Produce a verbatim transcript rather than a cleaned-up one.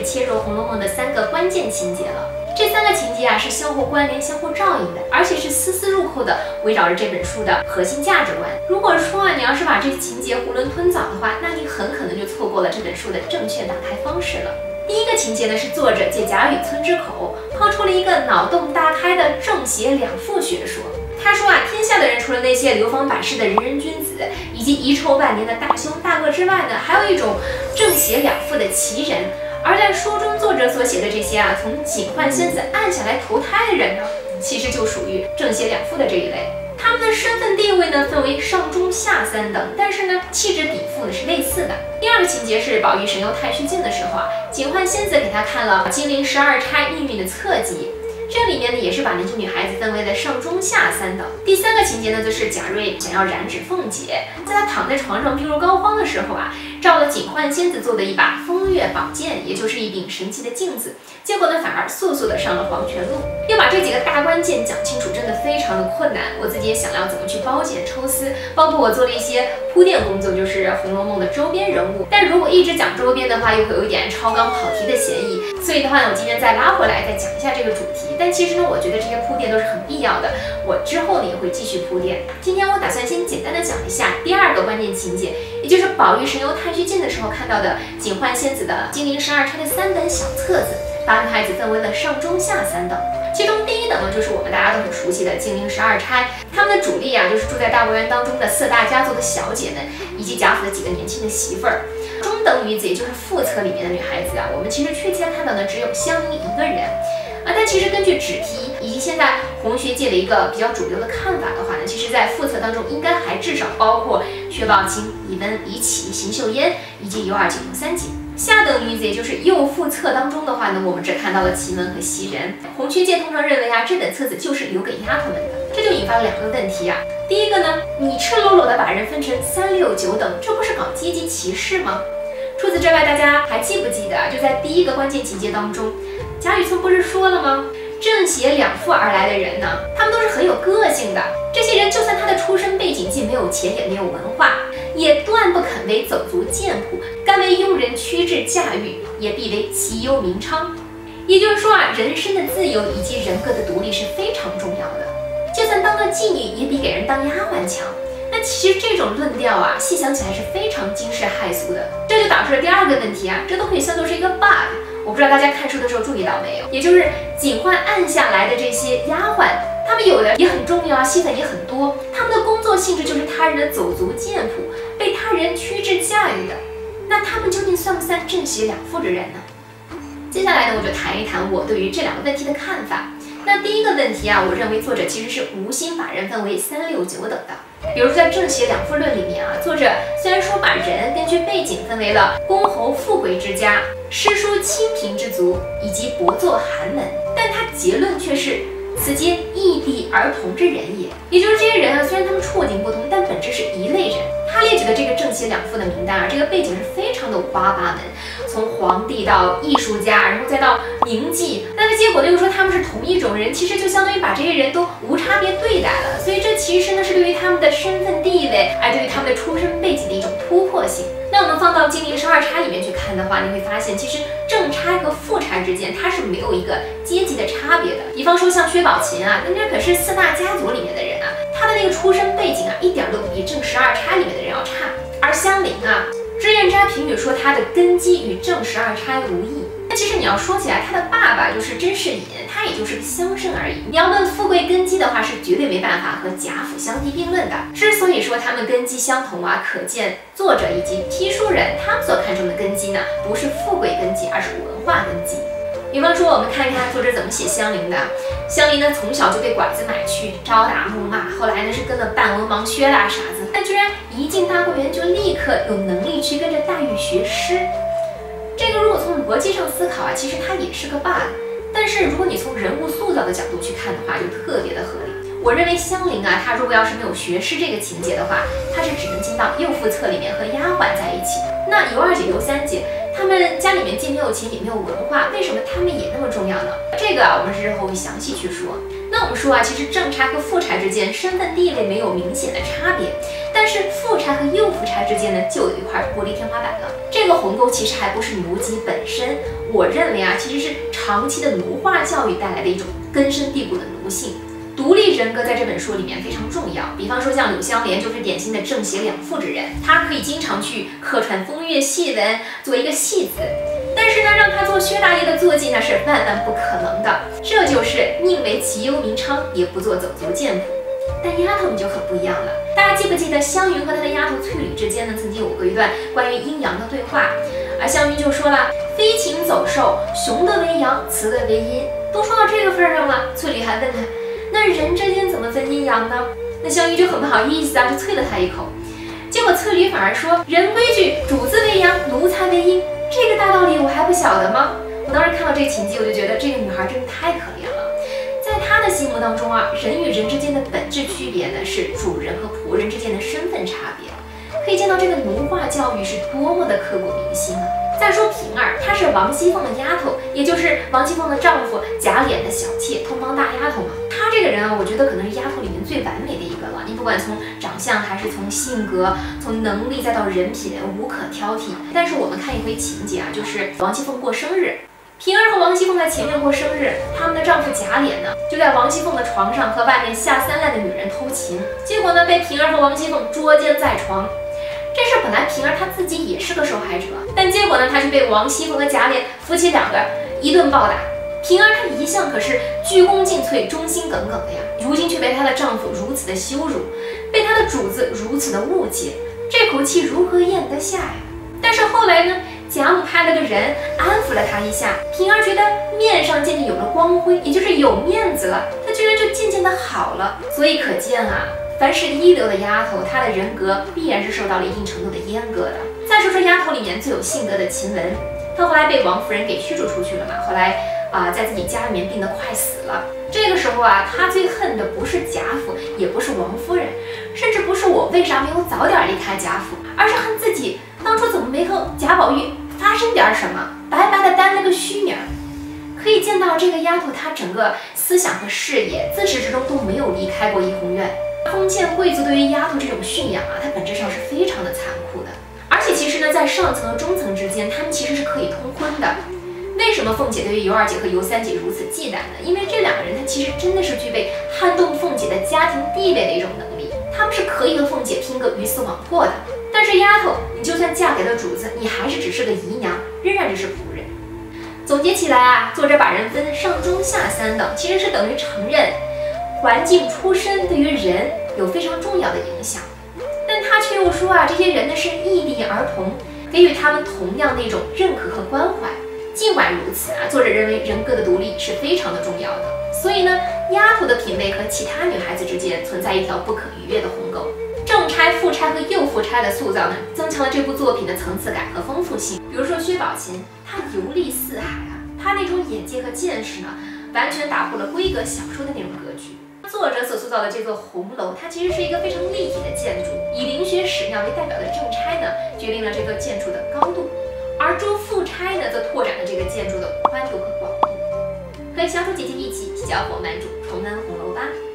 是切入《红楼梦》的三个关键情节了。这三个情节啊是相互关联、相互照应的，而且是丝丝入扣的，围绕着这本书的核心价值观。如果说啊你要是把这些情节囫囵吞枣的话，那你很可能就错过了这本书的正确打开方式了。第一个情节呢是作者借贾雨村之口抛出了一个脑洞大开的正邪两副学说。他说啊，天下的人除了那些流芳百世的仁人君子以及遗臭万年的大凶大恶之外呢，还有一种正邪两副的奇人。而在书中作者所写的这些啊，从警幻仙子按下来投胎的人呢，其实就属于正邪两副的这一类。他们的身份地位呢分为上中下三等，但是呢气质禀赋呢是类似的。第二个情节是宝玉神游太虚境的时候啊，警幻仙子给他看了金陵十二钗命运的侧记。这里面呢也是把年轻女孩子分为了上中下三等。第三个情节呢，就是贾瑞想要染指凤姐，在他躺在床上病入膏肓的时候啊，照了警幻仙子做的一把风月宝剑，也就是一柄神奇的镜子，结果呢反而速速的上了黄泉路。要把这几个大关键讲清楚，真的非常的困难。我自己也想要怎么去包剪抽丝，包括我做了一些铺垫工作，就是《红楼梦》的周边人物。但如果一直讲周边的话，又会有一点超纲跑题的嫌疑。所以的话呢，我今天再拉回来再讲一下这个主题。但其实呢，我觉得这些铺垫都是很必要的，我之后呢也会继续铺垫。今天我打算先简单的讲一下第二个关键情节，也就是宝玉神游太虚境的时候看到的警幻仙子的金陵十二钗的三本小册子，把女孩子分为了上中下三等。其中第一等呢，就是我们大家都很熟悉的金陵十二钗，他们的主力啊，就是住在大观园当中的四大家族的小姐们，以及贾府的几个年轻的媳妇儿。中等女子，也就是副册里面的女孩子啊，我们其实确切看到的只有香菱一个人啊。但其实根据纸批以及现在红学界的一个比较主流的看法的话呢，其实在副册当中应该还至少包括薛宝琴、李玟、李绮、邢岫烟以及尤二姐、尤三姐。下等女子，也就是右副册当中的话呢，我们只看到了奇门和袭人。红学界通常认为啊，这本册子就是留给丫头们的，这就引发了两个问题啊。第一个呢，你赤裸裸的把人分成三六九等，这不是搞阶级歧视吗？除此之外，大家还记不记得，就在第一个关键情节当中，贾雨村不是说了吗？正邪两副而来的人呢，他们都是很有个性的。这些人就算他的出身背景既没有钱也没有文化，也断不肯为走卒贱仆，甘为庸人屈质驾驭，也必为其优名昌。也就是说啊，人身的自由以及人格的独立是非常重要的。就算当了妓女，也比给人当丫鬟强。那其实这种论调啊，细想起来是非常惊世骇俗的。这就导致了第二个问题啊，这都可以算作是一个 bug。我不知道大家看书的时候注意到没有，也就是警幻按下来的这些丫鬟，他们有的也很重要啊，戏份也很多，他们的工作性质就是他人的走卒贱仆，被他人屈质驾驭的。那他们究竟算不算正邪两副之人呢？接下来呢，我就谈一谈我对于这两个问题的看法。那第一个问题啊，我认为作者其实是无心把人分为三六九等的。比如说在正邪两副论里面啊，作者虽然说把人根据背景分为了公侯富贵之家、诗书清贫之族以及薄作寒门，但他结论却是此皆异地而同之人也。也就是这些人啊，虽然他们处境不同，但本质是一类人。他列举的这个正邪两副的名单啊，这个背景是非常的五花八门，从皇帝到艺术家，然后再到名妓，但是结果呢又说他们是同一种人，其实就相当于把这些人都无差别对待了。所以这其实呢是对于他们的身份地位，哎，对于他们的出身背景的一种突破性。那我们放到金陵十二钗里面去看的话，你会发现其实正钗和副钗之间它是没有一个阶级的差别的。比方说像薛宝琴啊，那这可是四大家族里面的人啊，他的那个出身背景啊，一点都不比正十二钗里面的人要差。而香菱啊，脂砚斋评语说她的根基与正十二钗无异。那其实你要说起来，她的爸爸就是甄士隐，他也就是个乡绅而已。你要论富贵根基的话，是绝对没办法和贾府相提并论的。之所以说他们根基相同啊，可见作者以及批书人他们所看重的根基呢，不是富贵根基，而是文化根基。比方说，我们看一看作者怎么写香菱的。香菱呢，从小就被拐子买去，招打暮骂，后来呢是跟了半文盲薛大傻子，但居然一进大观园就立刻有能力去跟着黛玉学诗。这个如果从逻辑上思考啊，其实它也是个 bug。但是如果你从人物塑造的角度去看的话，就特别的合理。我认为香菱啊，她如果要是没有学诗这个情节的话，她是只能进到右副册里面和丫鬟在一起。那尤二姐、尤三姐，他们家里面既没有钱也没有文化，为什么他们也那么重要呢？这个啊，我们日后会详细去说。那那我们说啊，其实正差和副差之间身份地位没有明显的差别，但是副差和右副差之间呢，就有一块玻璃天花板了。这个鸿沟其实还不是奴籍本身，我认为啊，其实是长期的奴化教育带来的一种根深蒂固的奴性。独立人格在这本书里面非常重要，比方说像柳湘莲就是典型的正邪两副之人，她可以经常去客串风月戏文，做一个戏子。但是呢，让他做薛大爷的坐骑那是万万不可能的。这就是宁为其忧民昌，也不做走卒贱仆。但丫头你就很不一样了，大家记不记得湘云和她的丫头翠缕之间呢，曾经有过一段关于阴阳的对话？而湘云就说了：“飞禽走兽，雄的为阳，雌的为阴。”都说到这个份上了，翠缕还问他：“那人之间怎么分阴阳呢？”那湘云就很不好意思啊，就啐了他一口。结果翠缕反而说：“人规矩，主子为阳，奴才为阴。这个大道理我还不晓得吗？”我当时看到这情节，我就觉得这个女孩真的太可怜了。在她的心目当中啊，人与人之间的本质区别呢，是主人和仆人之间的身份差别。可以见到这个奴化教育是多么的刻骨铭心啊！再说平儿，她是王熙凤的丫头，也就是王熙凤的丈夫贾琏的小妾，通房大丫头嘛。她这个人啊，我觉得可能是丫头里面最完美的一个了。你不管从长相还是从性格，从能力再到人品，无可挑剔。但是我们看一回情节啊，就是王熙凤过生日。平儿和王熙凤在前面过生日，他们的丈夫贾琏呢，就在王熙凤的床上和外面下三滥的女人偷情，结果呢，被平儿和王熙凤捉奸在床。这事本来平儿她自己也是个受害者，但结果呢，她却被王熙凤和贾琏夫妻两个一顿暴打。平儿她一向可是鞠躬尽瘁、忠心耿耿的呀，如今却被她的丈夫如此的羞辱，被她的主子如此的误解，这口气如何咽得下呀？但是后来呢，贾母派了个人安抚了她一下，平儿觉得面上渐渐有了光辉，也就是有面子了，她居然就渐渐的好了。所以可见啊，凡是一流的丫头，她的人格必然是受到了一定程度的阉割的。再说说丫头里面最有性格的晴雯，她后来被王夫人给驱逐出去了嘛，后来啊、呃，在自己家里面病得快死了。这个时候啊，她最恨的不是贾府，也不是王夫人，甚至不是我为啥没有早点离开贾府，而是恨自己当初怎么没和贾宝玉发生点什么，白白的担了个虚名。可以见到这个丫头，她整个思想和事业自始至终都没有离开过怡红院。封建贵族对于丫头这种驯养啊，它本质上是非常的残酷的。而且其实呢，在上层和中层之间，他们其实是可以通婚的。为什么凤姐对于尤二姐和尤三姐如此忌惮呢？因为这两个人她其实真的是具备撼动凤姐的家庭地位的一种能力，他们是可以和凤姐拼个鱼死网破的。但是丫头，你就算嫁给了主子，你还是只是个姨娘，仍然只是仆人。总结起来啊，作者把人分上中下三等，其实是等于承认环境出身对于人有非常重要的影响，但他却又说啊，这些人呢是异地而同，给予他们同样的一种认可和关怀。尽管如此啊，作者认为人格的独立是非常的重要的，所以呢，丫头的品味和其他女孩子之间存在一条不可逾越的鸿沟。正差、副差和右副差的塑造呢，增强了这部作品的层次感和丰富性。比如说薛宝琴，她游历四海啊，她那种眼界和见识呢，完全打破了闺阁小说的那种格局。作者所塑造的这座红楼，它其实是一个非常立体的建筑，以灵学史料为代表的正差呢，决定了这个建筑的高度，而诸副差呢，则拓展了这个建筑的宽度和广度。和小主姐姐一起小火慢煮重温红楼吧。